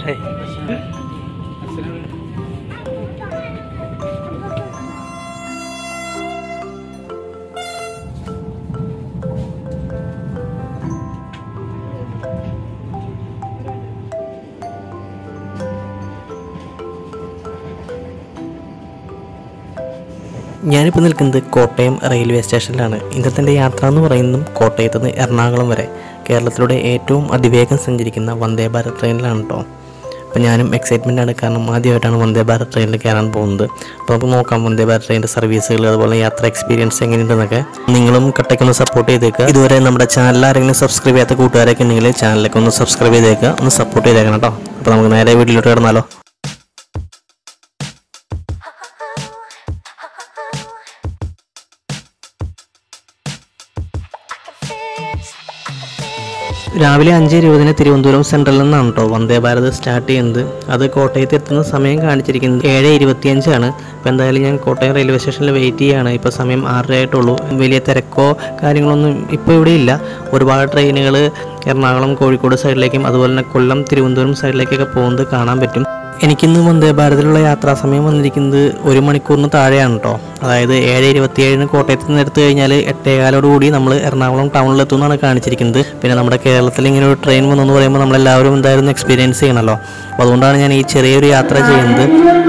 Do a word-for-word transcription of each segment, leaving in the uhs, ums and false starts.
ഞാനിപ്പോൾ നിൽക്കുന്നത് കോട്ടയം റെയിൽവേ സ്റ്റേഷനിലാണ്. ഇന്നത്തെ യാത്ര എന്ന് പറയുന്നതും കോട്ടയത്ത് നിന്ന് എറണാകുളം വരെ കേരളത്തിലൂടെ ഏറ്റവും അതിവേഗം സഞ്ചരിക്കുന്ന വന്ദേ ഭാരത് ട്രെയിനിലാണ് കേട്ടോ. അപ്പോൾ ഞാനും എക്സൈറ്റ്മെൻ്റ് ആണ്, കാരണം ആദ്യമായിട്ടാണ് വന്ദേ ഭാരത് ട്രെയിനിൽ കയറാൻ പോകുന്നത്. അപ്പോൾ നമുക്ക് നോക്കാം വന്ദേ ഭാരത് ട്രെയിനിൻ്റെ സർവീസുകൾ, അതുപോലെ യാത്ര എക്സ്പീരിയൻസ് എങ്ങനെയുണ്ടെന്നൊക്കെ. നിങ്ങളും കട്ടയ്ക്കൊന്ന് സപ്പോർട്ട് ചെയ്തേക്കുക. ഇതുവരെ നമ്മുടെ ചാനൽ ആരെങ്കിലും സബ്സ്ക്രൈബ് ചെയ്യാത്ത കൂട്ടുകാരൊക്കെ ഉണ്ടെങ്കിൽ ചാനലൊക്കെ ഒന്ന് സബ്സ്ക്രൈബ് ചെയ്തേക്കുക, ഒന്ന് സപ്പോർട്ട് ചെയ്തേക്കണം കേട്ടോ. അപ്പോൾ നമുക്ക് നേരെ വീട്ടിലോട്ട് കിടന്നാലോ. രാവിലെ അഞ്ച് ഇരുപതിന് തിരുവനന്തപുരം സെൻട്രലിൽ നിന്നാണ് കേട്ടോ വന്ദേ ഭാരത് സ്റ്റാർട്ട് ചെയ്യുന്നത്. അത് കോട്ടയത്ത് എത്തുന്ന സമയം കാണിച്ചിരിക്കുന്നത് ഏഴ് ഇരുപത്തിയഞ്ചാണ്. അപ്പോൾ എന്തായാലും ഞാൻ കോട്ടയം റെയിൽവേ സ്റ്റേഷനിൽ വെയിറ്റ് ചെയ്യുകയാണ്. ഇപ്പോൾ സമയം ആറര ആയിട്ടുള്ളൂ. വലിയ തിരക്കോ കാര്യങ്ങളൊന്നും ഇപ്പോൾ ഇവിടെ ഇല്ല. ഒരുപാട് ട്രെയിനുകൾ എറണാകുളം കോഴിക്കോട് സൈഡിലേക്കും അതുപോലെ തന്നെ കൊല്ലം തിരുവനന്തപുരം സൈഡിലേക്കൊക്കെ പോകുന്നത് കാണാൻ പറ്റും. എനിക്കിന്ന് വന്ദേ ഭാരതിലുള്ള യാത്രാ സമയം വന്നിരിക്കുന്നത് ഒരു മണിക്കൂറിന് താഴെയാണ് കേട്ടോ. അതായത് ഏഴ് ഇരുപത്തിയേഴിന് കോട്ടയത്ത് നിന്ന് എടുത്തു കഴിഞ്ഞാൽ എട്ടേകാലോടുകൂടി നമ്മൾ എറണാകുളം ടൗണിലെത്തുമെന്നാണ് കാണിച്ചിരിക്കുന്നത്. പിന്നെ നമ്മുടെ കേരളത്തിൽ ഇങ്ങനെ ഒരു ട്രെയിൻ വന്നെന്ന് പറയുമ്പോൾ നമ്മളെല്ലാവരും എന്തായാലും എക്സ്പീരിയൻസ് ചെയ്യണമല്ലോ. അപ്പോൾ അതുകൊണ്ടാണ് ഞാൻ ഈ ചെറിയൊരു യാത്ര ചെയ്യുന്നത്.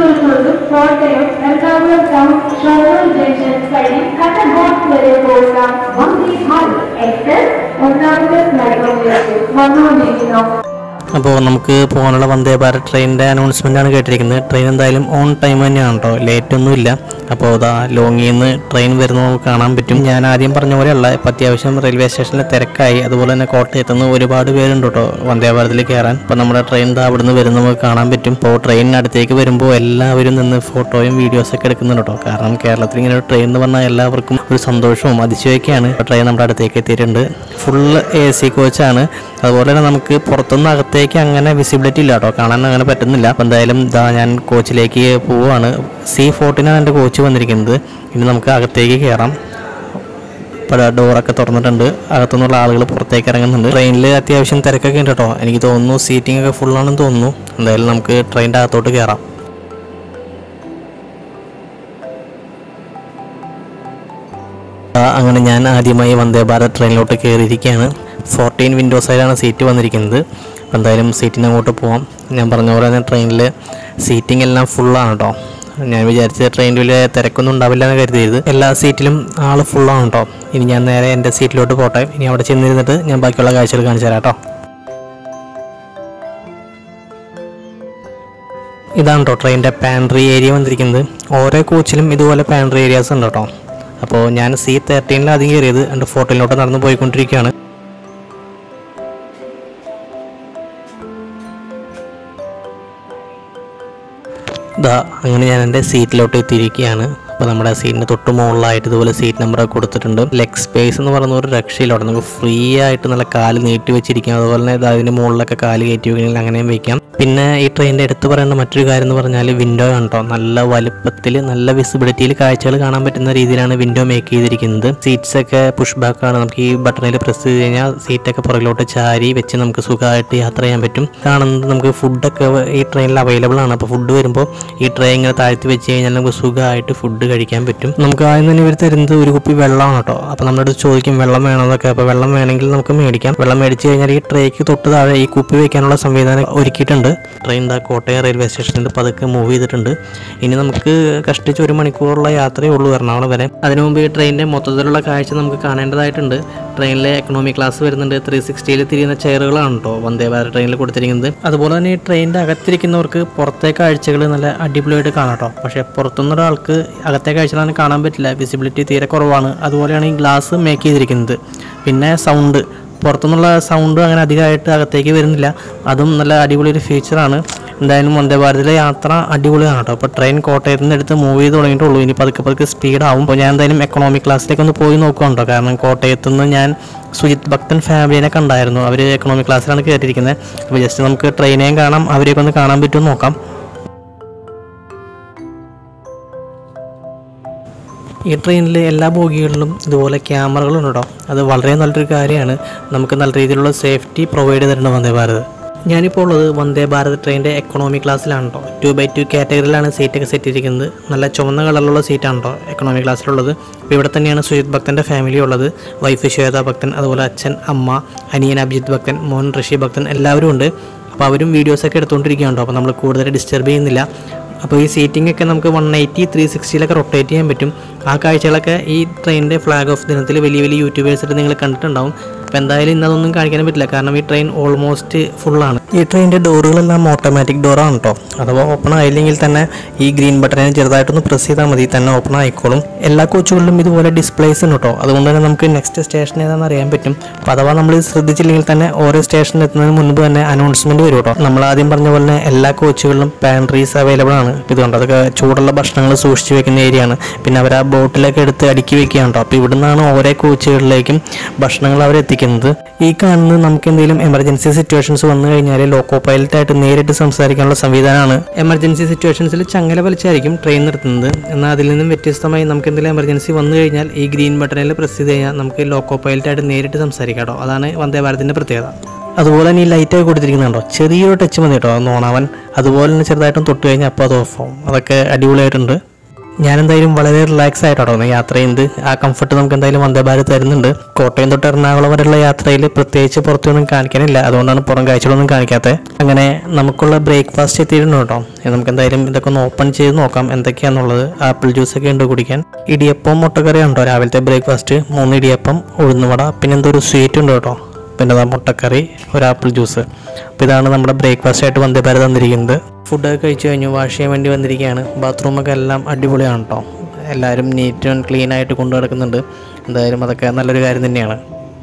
അപ്പോൾ നമുക്ക് പോകാനുള്ള വന്ദേ ഭാരത് ട്രെയിനിൻ്റെ അനൗൺസ്മെൻ്റാണ് കേട്ടിരിക്കുന്നത്. ട്രെയിൻ എന്തായാലും ഓൺ ടൈം തന്നെയാണ് കേട്ടോ, ലേറ്റൊന്നുമില്ല. അപ്പോൾ അതാ ലോങ്ങിൽ നിന്ന് ട്രെയിൻ വരുന്നത് നമുക്ക് കാണാൻ പറ്റും. ഞാൻ ആദ്യം പറഞ്ഞ പോലെയല്ല, ഇപ്പോൾ അത്യാവശ്യം റെയിൽവേ സ്റ്റേഷനിൽ തിരക്കായി. അതുപോലെ തന്നെ കോട്ടയത്ത് നിന്ന് ഒരുപാട് പേരുണ്ട് കേട്ടോ വന്ദേ ഭാരതിൽ കയറാൻ. അപ്പോൾ നമ്മുടെ ട്രെയിൻ അവിടെ നിന്ന് വരുന്നത് നമുക്ക് കാണാൻ പറ്റും. ഇപ്പോൾ ട്രെയിനിനടുത്തേക്ക് വരുമ്പോൾ എല്ലാവരും നിന്ന് ഫോട്ടോയും വീഡിയോസൊക്കെ എടുക്കുന്നുണ്ട് കേട്ടോ. കാരണം കേരളത്തിൽ ഇങ്ങനെ ഒരു ട്രെയിൻ എന്ന് പറഞ്ഞാൽ എല്ലാവർക്കും ഒരു സന്തോഷവും അതിശയമൊക്കെയാണ്. ട്രെയിൻ നമ്മുടെ അടുത്തേക്ക് എത്തിയിട്ടുണ്ട്. ഫുള്ള് എ സി കോച്ചാണ്. അതുപോലെ തന്നെ നമുക്ക് പുറത്തുനിന്ന് അകത്തേക്ക് അങ്ങനെ വിസിബിലിറ്റി ഇല്ല കേട്ടോ, കാണാൻ അങ്ങനെ പറ്റുന്നില്ല. അപ്പോൾ എന്തായാലും ഇതാ ഞാൻ കോച്ചിലേക്ക് പോവുകയാണ്. സി ഫോർട്ടീനാണ് എൻ്റെ കോച്ച് വന്നിരിക്കുന്നത്. ഇനി നമുക്ക് അകത്തേക്ക് കയറാം. ഇപ്പോൾ ഡോറൊക്കെ തുറന്നിട്ടുണ്ട്. അകത്തുനിന്നുള്ള ആളുകൾ പുറത്തേക്ക് ഇറങ്ങുന്നുണ്ട്. ട്രെയിനിൽ അത്യാവശ്യം തിരക്കൊക്കെ ഉണ്ട് കേട്ടോ. എനിക്ക് തോന്നുന്നു സീറ്റിംഗ് ഒക്കെ ഫുള്ളാണെന്ന് തോന്നുന്നു. എന്തായാലും നമുക്ക് ട്രെയിനിൻ്റെ അകത്തോട്ട് കയറാം. അങ്ങനെ ഞാൻ ആദ്യമായി വന്ദേ ഭാരത് ട്രെയിനിലോട്ട് കയറിയിരിക്കുകയാണ്. ഫോർട്ടീൻ വിൻഡോ സൈഡാണ് സീറ്റ് വന്നിരിക്കുന്നത്. എന്തായാലും സീറ്റിന് അങ്ങോട്ട് പോവാം. ഞാൻ പറഞ്ഞ പോലെ തന്നെ ട്രെയിനിൽ സീറ്റിംഗ് എല്ലാം ഫുള്ളാണ് കേട്ടോ. ഞാൻ വിചാരിച്ച ട്രെയിനിൽ വലിയ തിരക്കൊന്നും ഉണ്ടാവില്ല എന്ന് കരുതിയത്. എല്ലാ സീറ്റിലും ആൾ ഫുള്ളാണ് കേട്ടോ. ഇനി ഞാൻ നേരെ എൻ്റെ സീറ്റിലോട്ട് പോട്ടെ. ഇനി അവിടെ ചെന്നിരുന്നിട്ട് ഞാൻ ബാക്കിയുള്ള കാഴ്ചകൾ കാണിച്ചു തരാം കേട്ടോ. ഇതാണ് കേട്ടോ ട്രെയിനിൻ്റെ പാൻട്രി ഏരിയ വന്നിരിക്കുന്നത്. ഓരോ കോച്ചിലും ഇതുപോലെ പാൻട്രി ഏരിയാസ് ഉണ്ട് കേട്ടോ. അപ്പോൾ ഞാൻ സി തേർട്ടീനിൽ ആദ്യം കയറിയത്, എൻ്റെ ഫോർട്ടീനിലോട്ട് നടന്ന് പോയിക്കൊണ്ടിരിക്കുകയാണ്. ഇതാ അങ്ങനെ ഞാൻ എൻ്റെ സീറ്റിലോട്ട് എത്തിയിരിക്കുകയാണ്. അപ്പോൾ നമ്മുടെ സീറ്റിൻ്റെ തൊട്ട് മുകളിലായിട്ട് ഇതുപോലെ സീറ്റ് നമ്പറൊക്കെ കൊടുത്തിട്ടുണ്ട്. ലെഗ് സ്പേസ് എന്ന് പറയുന്ന ഒരു രക്ഷയിലോട്ട് നമുക്ക് ഫ്രീ ആയിട്ട് നല്ല കാല് നീട്ടി വെച്ചിരിക്കാം. അതുപോലെ തന്നെ അതിൻ്റെ മുകളിലൊക്കെ കാല് കയറ്റി വെക്കണമെങ്കിൽ അങ്ങനെയും വയ്ക്കാം. പിന്നെ ഈ ട്രെയിനിൻ്റെ എടുത്ത് പറയേണ്ട മറ്റൊരു കാര്യം എന്ന് പറഞ്ഞാൽ വിൻഡോ ആണ് കേട്ടോ. നല്ല വലുപ്പത്തിൽ നല്ല വിസിബിലിറ്റിയിൽ കാഴ്ചകൾ കാണാൻ പറ്റുന്ന രീതിയിലാണ് വിൻഡോ മേക്ക് ചെയ്തിരിക്കുന്നത്. സീറ്റ്സ് ഒക്കെ പുഷ് ബാക്ക് ആണ്. നമുക്ക് ഈ ബട്ടണിൽ പ്രസ് ചെയ്ത് കഴിഞ്ഞാൽ സീറ്റൊക്കെ പുറകിലോട്ട് ചാരി വെച്ച് നമുക്ക് സുഖമായിട്ട് യാത്ര ചെയ്യാൻ പറ്റും. കാണുന്നത് നമുക്ക് ഫുഡൊക്കെ ഈ ട്രെയിനിൽ അവൈലബിൾ ആണ്. അപ്പോൾ ഫുഡ് വരുമ്പോൾ ഈ ട്രെയിൻ ഇങ്ങനെ താഴ്ത്തി വെച്ച് കഴിഞ്ഞാൽ നമുക്ക് സുഖമായിട്ട് ഫുഡ് കഴിക്കാൻ പറ്റും. നമുക്ക് ആദ്യം തന്നെ ഇവർ തരുന്നത് ഒരു കുപ്പി വെള്ളമാണ് കേട്ടോ. അപ്പോൾ നമ്മുടെ അടുത്ത് ചോദിക്കും വെള്ളം വേണമെന്നൊക്കെ. അപ്പോൾ വെള്ളം വേണമെങ്കിൽ നമുക്ക് മേടിക്കാം. വെള്ളം മേടിച്ച് കഴിഞ്ഞാൽ ഈ ട്രേക്ക് തൊട്ട് താഴെ ഈ കുപ്പി വയ്ക്കാനുള്ള സംവിധാനം ഒരുക്കിയിട്ടുണ്ട്. ട്രെയിൻ ദാ കോട്ടയം റെയിൽവേ സ്റ്റേഷനിൽ പതുക്കെ മൂവ് ചെയ്തിട്ടുണ്ട്. ഇനി നമുക്ക് കഷ്ടിച്ച് ഒരു മണിക്കൂറുള്ള യാത്രയേ ഉള്ളൂ എറണാകുളം വരെ. അതിനു മുമ്പ് ഈ ട്രെയിനിൻ്റെ മൊത്തത്തിലുള്ള കാഴ്ച നമുക്ക് കാണേണ്ടതായിട്ടുണ്ട്. ട്രെയിനിലെ എക്കണോമി ക്ലാസ് വരുന്നുണ്ട്. ത്രീ സിക്സ്റ്റിയിൽ തിരിയുന്ന ചെയറുകളാണ് കേട്ടോ വന്ദേ ഭാരത് ട്രെയിനിൽ കൊടുത്തിരിക്കുന്നത്. അതുപോലെ തന്നെ ഈ ട്രെയിനിൻ്റെ അകത്തിരിക്കുന്നവർക്ക് പുറത്തെ കാഴ്ചകൾ നല്ല അടിപൊളിയായിട്ട് കാണാം കേട്ടോ. പക്ഷേ പുറത്തുനിന്നൊരാൾക്ക് അകത്തെ കാഴ്ചകളാണ് കാണാൻ പറ്റില്ല. വിസിബിലിറ്റി തീരെ കുറവാണ്. അതുപോലെയാണ് ഈ ഗ്ലാസ് മേക്ക് ചെയ്തിരിക്കുന്നത്. പിന്നെ സൗണ്ട്, പുറത്തുനിന്നുള്ള സൗണ്ട് അങ്ങനെ അധികമായിട്ട് അകത്തേക്ക് വരുന്നില്ല. അതും നല്ല അടിപൊളി ഒരു ഫീച്ചറാണ്. എന്തായാലും വന്ദേ ഭാരതിലെ യാത്ര അടിപൊളിയാണ് കേട്ടോ. അപ്പോൾ ട്രെയിൻ കോട്ടയത്ത് നിന്ന് എടുത്ത് മൂവ് ചെയ്ത് തുടങ്ങിയിട്ടുള്ളൂ. ഇനി പതുക്കെ പതുക്കെ സ്പീഡാവും. അപ്പോൾ ഞാൻ എന്തായാലും എക്കണോമിക് ക്ലാസ്സിലേക്ക് ഒന്ന് പോയി നോക്കുകയുണ്ടോ. കാരണം കോട്ടയത്ത് നിന്ന് ഞാൻ സുജിത് ഭക്തൻ ഫാമിലിനെ കണ്ടായിരുന്നു. അവർ എക്കണോമിക് ക്ലാസ്സിലാണ് കയറ്റിയിരിക്കുന്നത്. അപ്പോൾ ജസ്റ്റ് നമുക്ക് ട്രെയിനേയും കാണാം, അവരെയൊക്കെ ഒന്ന് കാണാൻ പറ്റുമെന്ന് നോക്കാം. ഈ ട്രെയിനിൽ എല്ലാ ബോഗികളിലും ഇതുപോലെ ക്യാമറകളുണ്ട് കേട്ടോ. അത് വളരെ നല്ലൊരു കാര്യമാണ്. നമുക്ക് നല്ല രീതിയിലുള്ള സേഫ്റ്റി പ്രൊവൈഡ് ചെയ്തിട്ടുണ്ട് വന്ദേ ഭാരത്. ഞാനിപ്പോൾ ഉള്ളത് വന്ദേ ഭാരത് ട്രെയിനിൻ്റെ എക്കണോമി ക്ലാസ്സിലാണ് കേട്ടോ. ടു ബൈ ടു കാറ്റഗറിയിലാണ് സീറ്റൊക്കെ സെറ്റ് ചെയ്തിരിക്കുന്നത്. നല്ല ചുവന്ന കളറിലുള്ള സീറ്റാണ് കേട്ടോ എക്കണോമി ക്ലാസ്സിലുള്ളത്. അപ്പോൾ ഇവിടെ തന്നെയാണ് സുജിത് ഭക്തൻ്റെ ഫാമിലി ഉള്ളത്. വൈഫ് ശ്വേത ഭക്തൻ, അതുപോലെ അച്ഛൻ, അമ്മ, അനിയൻ അഭിജിത്ത് ഭക്തൻ, മോൻ ഋഷി ഭക്തൻ എല്ലാവരും ഉണ്ട്. അപ്പോൾ അവരും വീഡിയോസൊക്കെ എടുത്തുകൊണ്ടിരിക്കുകയുണ്ടോ. അപ്പോൾ നമ്മൾ കൂടുതൽ ഡിസ്റ്റർബ് ചെയ്യുന്നില്ല. അപ്പോൾ ഈ സീറ്റിംഗ് ഒക്കെ നമുക്ക് വൺ എയ്റ്റി ത്രീ സിക്സ്റ്റിയിലൊക്കെ റൊട്ടേറ്റ് ചെയ്യാൻ പറ്റും. ആ കാഴ്ചകളൊക്കെ ഈ ട്രെയിനിൻ്റെ ഫ്ലാഗ് ഓഫ് ദിനത്തിൽ വലിയ വലിയ യൂട്യൂബേഴ്സിട്ട് നിങ്ങൾ കണ്ടിട്ടുണ്ടാവും. അപ്പോൾ എന്തായാലും ഇന്നതൊന്നും കാണിക്കാനും പറ്റില്ല, കാരണം ഈ ട്രെയിൻ ഓൾമോസ്റ്റ് ഫുള്ളാണ്. ഈ ട്രെയിനിൻ്റെ ഡോറുകളെല്ലാം ഓട്ടോമാറ്റിക് ഡോറാണ് കേട്ടോ. അഥവാ ഓപ്പൺ ആയില്ലെങ്കിൽ തന്നെ ഈ ഗ്രീൻ ബട്ടണിനെ ചെറുതായിട്ടൊന്ന് പ്രസ് ചെയ്താൽ മതി, തന്നെ ഓപ്പൺ ആയിക്കോളും. എല്ലാ കോച്ചുകളിലും ഇതുപോലെ ഡിസ്പ്ലേസ് ഉണ്ട് കേട്ടോ. അതുകൊണ്ട് തന്നെ നമുക്ക് നെക്സ്റ്റ് സ്റ്റേഷൻ ഏതാണെന്ന് അറിയാൻ പറ്റും. അപ്പോൾ അഥവാ നമ്മൾ ശ്രദ്ധിച്ചില്ലെങ്കിൽ തന്നെ ഓരോ സ്റ്റേഷനിൽ എത്തുന്നതിന് മുൻപ് തന്നെ അനൗൺസ്മെൻറ്റ് വരും കേട്ടോ. നമ്മൾ ആദ്യം പറഞ്ഞ പോലെ തന്നെ എല്ലാ കോച്ചുകളിലും പാൻട്രീസ് അവൈലബിൾ ആണ്. ഇതുകൊണ്ട് അതൊക്കെ ചൂടുള്ള ഭക്ഷണങ്ങൾ സൂക്ഷിച്ച് വെക്കുന്ന ഏരിയയാണ്. പിന്നെ അവർ ആ ബോട്ടിലൊക്കെ എടുത്ത് അടുക്കി വെക്കുകയാണ് കേട്ടോ. അപ്പോൾ ഇവിടെ നിന്നാണ് ഓരോ കോച്ചുകളിലേക്കും ഭക്ഷണങ്ങൾ അവർ എത്തിക്കുന്നത്. ഈ കാണുന്നത് നമുക്ക് എന്തെങ്കിലും എമർജൻസി സിറ്റുവേഷൻസ് വന്നു കഴിഞ്ഞാൽ ലോക്കോ പൈലറ്റായിട്ട് നേരിട്ട് സംസാരിക്കാനുള്ള സംവിധാനമാണ്. എമർജൻസി സിറ്റുവേഷൻസിൽ ചങ്ങല വലിച്ചായിരിക്കും ട്രെയിൻ നിർത്തുന്നത്. എന്നാൽ അതിൽ നിന്നും വ്യത്യസ്തമായി നമുക്ക് എന്തെങ്കിലും എമർജൻസി വന്നു കഴിഞ്ഞാൽ ഈ ഗ്രീൻ ബട്ടണിൽ പ്രസ് ചെയ്ത് കഴിഞ്ഞാൽ നമുക്ക് ലോക്കോ പൈലറ്റായിട്ട് നേരിട്ട് സംസാരിക്കാം കേട്ടോ. അതാണ് വന്ദേ ഭാരതിൻ്റെ പ്രത്യേകത. അതുപോലെ തന്നെ ഈ ലൈറ്റൊക്കെ കൊടുത്തിരിക്കുന്നുണ്ടോ, ചെറിയൊരു ടച്ച് മതി കേട്ടോ ഒന്ന് ഓണാവാൻ. അതുപോലെ തന്നെ ചെറുതായിട്ടും തൊട്ട് കഴിഞ്ഞാൽ അപ്പോൾ അത് ഓഫ് ആവും. അതൊക്കെ അടിപൊളിയായിട്ടുണ്ട്. ഞാനെന്തായാലും വളരെ റിലാക്സ് ആയിട്ടോ യാത്ര ചെയ്യുന്നത്. ആ കംഫർട്ട് നമുക്ക് എന്തായാലും വന്ദേ ഭാരത് തരുന്നുണ്ട്. കോട്ടയം തൊട്ട് എറണാകുളം വരെയുള്ള യാത്രയിൽ പ്രത്യേകിച്ച് പുറത്തൊന്നും കാണിക്കാനില്ല, അതുകൊണ്ടാണ് പുറം കാഴ്ചകളൊന്നും കാണിക്കാത്തത്. അങ്ങനെ നമുക്കുള്ള ബ്രേക്ക്ഫാസ്റ്റ് എത്തിയിട്ടുണ്ട് കേട്ടോ. നമുക്ക് എന്തായാലും ഇതൊക്കെ ഒന്ന് ഓപ്പൺ ചെയ്ത് നോക്കാം എന്തൊക്കെയാണെന്നുള്ളത്. ആപ്പിൾ ജ്യൂസൊക്കെ ഉണ്ട് കുടിക്കാൻ. ഇടിയപ്പം മുട്ടക്കറി ഉണ്ടോ രാവിലത്തെ ബ്രേക്ക്ഫാസ്റ്റ്. മൂന്ന് ഇടിയപ്പം, ഉഴുന്നുവട, പിന്നെ എന്തോ ഒരു സ്വീറ്റ് ഉണ്ട് കേട്ടോ. പിന്നെ അതാ മുട്ടക്കറി, ഒരു ആപ്പിൾ ജ്യൂസ്. അപ്പോൾ ഇതാണ് നമ്മുടെ ബ്രേക്ക്ഫാസ്റ്റ് ആയിട്ട് വന്ദേ ഭാരത് തന്നിരിക്കുന്നത്. ഫുഡൊക്കെ കഴിച്ചു കഴിഞ്ഞു, വാഷ് ചെയ്യാൻ വേണ്ടി വന്നിരിക്കുകയാണ്. ബാത്റൂമൊക്കെ എല്ലാം അടിപൊളിയാണ് കേട്ടോ. എല്ലാവരും നീറ്റ് ആൻഡ് ക്ലീൻ ആയിട്ട് കൊണ്ടു നടക്കുന്നുണ്ട്. എന്തായാലും അതൊക്കെ നല്ലൊരു കാര്യം തന്നെയാണ്.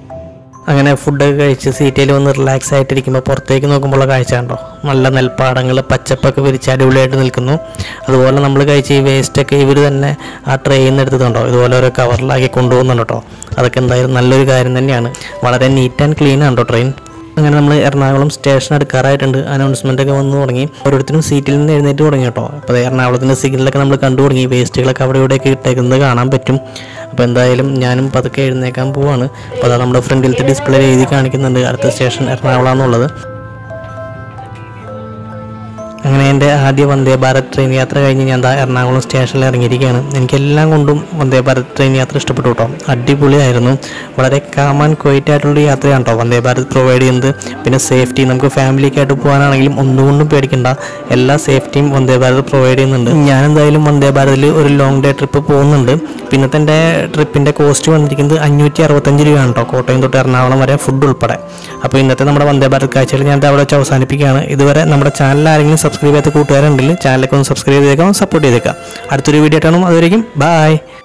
അങ്ങനെ ഫുഡൊക്കെ കഴിച്ച് സീറ്റിൽ വന്ന് റിലാക്സ് ആയിട്ടിരിക്കുമ്പോൾ പുറത്തേക്ക് നോക്കുമ്പോൾ കാഴ്ച കണ്ടോ, നല്ല നെൽപ്പാടങ്ങൾ പച്ചപ്പൊക്കെ വിരിച്ച് അടിപൊളിയായിട്ട് നിൽക്കുന്നു. അതുപോലെ നമ്മൾ കഴിച്ച ഈ വേസ്റ്റൊക്കെ ഇവർ തന്നെ ആ ട്രെയിനിൽ നിന്ന് എടുത്തിട്ടുണ്ടോ ഇതുപോലെ ഓരോ കവറിലാക്കി കൊണ്ടുപോകുന്നുണ്ട് കേട്ടോ. അതൊക്കെ എന്തായാലും നല്ലൊരു കാര്യം തന്നെയാണ്. വളരെ നീറ്റ് ആൻഡ് ക്ലീൻ ആണ് കേട്ടോ ട്രെയിൻ. അങ്ങനെ നമ്മൾ എറണാകുളം സ്റ്റേഷൻ എടുക്കാറായിട്ടുണ്ട്. അനൗൺസ്മെൻറ്റൊക്കെ വന്നു തുടങ്ങി. ഓരോരുത്തരും സീറ്റിൽ നിന്ന് എഴുന്നേറ്റ് തുടങ്ങി കേട്ടോ. അപ്പോൾ എറണാകുളത്തിൻ്റെ സിഗ്നലൊക്കെ നമ്മൾ കണ്ടു തുടങ്ങി. വേസ്റ്റുകളൊക്കെ അവിടെ ഇവിടെയൊക്കെ ഇട്ടേക്കുന്നത് കാണാൻ പറ്റും. അപ്പോൾ എന്തായാലും ഞാനും പതുക്കെ എഴുന്നേക്കാൻ പോവാണ്. അപ്പോൾ അതാ നമ്മുടെ ഫ്രണ്ടിലത്തെ ഡിസ്പ്ലേ എഴുതി കാണിക്കുന്നുണ്ട് അടുത്ത സ്റ്റേഷൻ എറണാകുളം എന്നുള്ളത്. അങ്ങനെ എൻ്റെ ആദ്യ വന്ദേ ഭാരത് ട്രെയിൻ യാത്ര കഴിഞ്ഞ് ഞാൻ എന്താ എറണാകുളം സ്റ്റേഷനിൽ ഇറങ്ങിയിരിക്കുകയാണ്. എനിക്കെല്ലാം കൊണ്ടും വന്ദേ ഭാരത് ട്രെയിൻ യാത്ര ഇഷ്ടപ്പെട്ടു കേട്ടോ. അടിപൊളിയായിരുന്നു. വളരെ കാം ആൻഡ് ക്വയറ്റ് ആയിട്ടുള്ള യാത്രയാണ് കേട്ടോ വന്ദേ ഭാരത് പ്രൊവൈഡ് ചെയ്യുന്നത്. പിന്നെ സേഫ്റ്റി, നമുക്ക് ഫാമിലിക്കായിട്ട് പോകാനാണെങ്കിലും ഒന്നുകൊണ്ടും പേടിക്കേണ്ട എല്ലാ സേഫ്റ്റിയും വന്ദേ ഭാരത് പ്രൊവൈഡ് ചെയ്യുന്നുണ്ട്. ഞാൻ എന്തായാലും വന്ദേ ഭാരതിൽ ഒരു ലോങ് ഡേ ട്രിപ്പ് പോകുന്നുണ്ട്. പിന്നത്തെ എൻ്റെ ട്രിപ്പിൻ്റെ കോസ്റ്റ് വന്നിരിക്കുന്നത് അഞ്ഞൂറ്റി അറുപത്തഞ്ച് രൂപയാണ് കേട്ടോ, കോട്ടയം തൊട്ട് എറണാകുളം വരെ ഫുഡ് ഉൾപ്പെടെ. അപ്പോൾ ഇന്നത്തെ നമ്മുടെ വന്ദേ ഭാരത് കാഴ്ചകൾ ഞാൻ അവിടെ വെച്ച് അവസാനിപ്പിക്കുകയാണ്. ഇതുവരെ നമ്മുടെ ചാനൽ ആരെങ്കിലും സബ്സ്ക്രൈബ് ചെയ്യാത്ത കൂട്ടുകാരുണ്ടെങ്കിൽ ചാനലൊക്കെ ഒന്ന് സബ്സ്ക്രൈബ് ചെയ്തേക്കാം, സപ്പോർട്ട് ചെയ്തേക്കാം. അടുത്തൊരു വീഡിയോ ആയിട്ടാണ്. അതുവരെയും ബൈ.